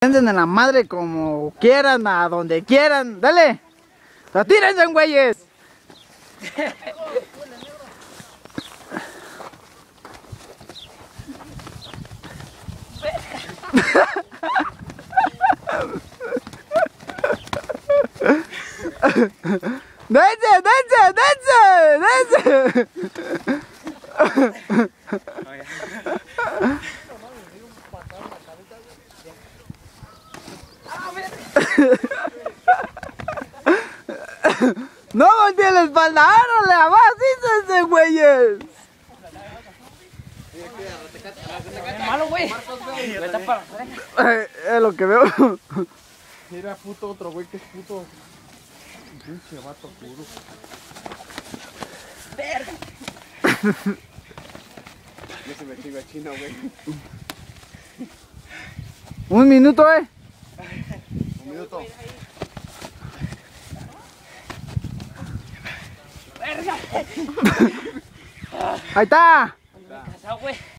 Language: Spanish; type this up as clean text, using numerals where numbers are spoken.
Anden en la madre como quieran, a donde quieran. Dale. Retírense, güeyes. ¡Dense, dense, dense! ¡Dense! ¡No volteé la espalda! ¡Árale! ¡Avásísense, güeyes! Malo, güey. Es lo que veo. Mira, puto otro güey que es puto. Pinche vato puro. Verga. Ya se me chingo a chino, güey. Un minuto, Un minuto. Verga. Ahí está. Casado, güey.